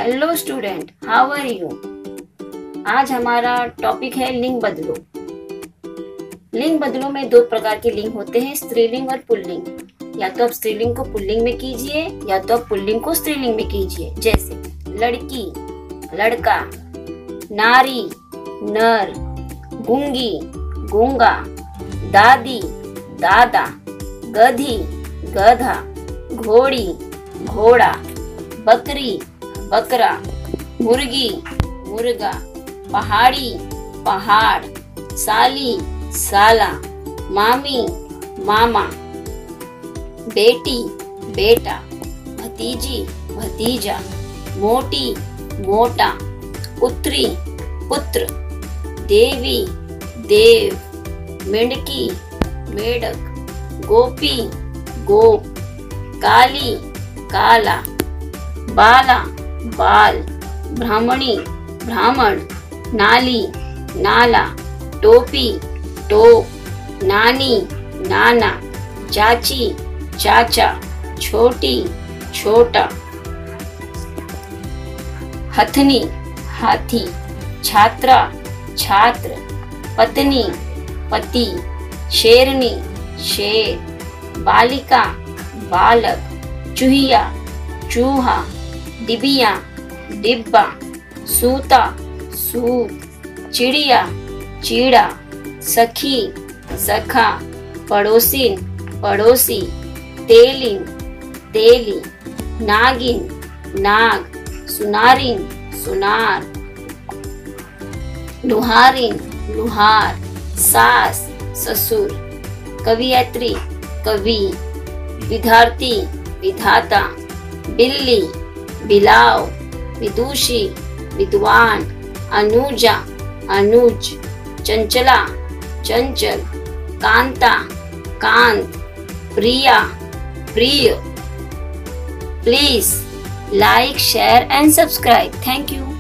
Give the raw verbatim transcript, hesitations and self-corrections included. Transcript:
Hello student, how are you. आज हमारा topic है लिंग बदलो। लिंग बदलो में दो प्रकार के लिंग होते हैं, स्त्रीलिंग और पुल्लिंग। या तो आप स्त्रीलिंग को पुल्लिंग में कीजिए या तो आप पुल्लिंग को स्त्रीलिंग में कीजिए। जैसे लड़की, लड़का, नारी, नर, गूंगी, गूंगा, दादी, दादा, गधी, गधा, घोड़ी, घोड़ा, बकरी, बकरा, मुर्गी, मुर्गा, पहाड़ी, पहाड़, साली, साला, मामी, मामा, बेटी, बेटा, भतीजी, भतीजा, मोटी, मोटा, पुत्री, पुत्र, देवी, देव, मेंढकी, मेढक, गोपी, गोप, काली, काला, बाला, बाल, ब्राह्मणी, ब्राह्मण, नाली, नाला, टोपी, टोप, नानी, नाना, चाची, चाचा, छोटी, छोटा, हथनी, हाथी, छात्रा, छात्र, पत्नी, पति, शेरनी, शेर, बालिका, बालक, चूहिया, चूहा, डिबिया, डिब्बा, सूता, सूत, चिड़िया, चीड़ा, सखी, सखा, पड़ोसिन, पड़ोसी, तेलिन, तेली, नागिन, नाग, सुनारिन, सुनार, लुहारिन, लुहार, सास, ससुर, कवियत्री, कवि, विद्यार्थी, विधाता, बिल्ली, बिलाव, विदुषी, विद्वान, अनुजा, अनुज, चंचला, चंचल, कांता, कांत, प्रिया, प्रिय। Please like, share and subscribe. Thank you.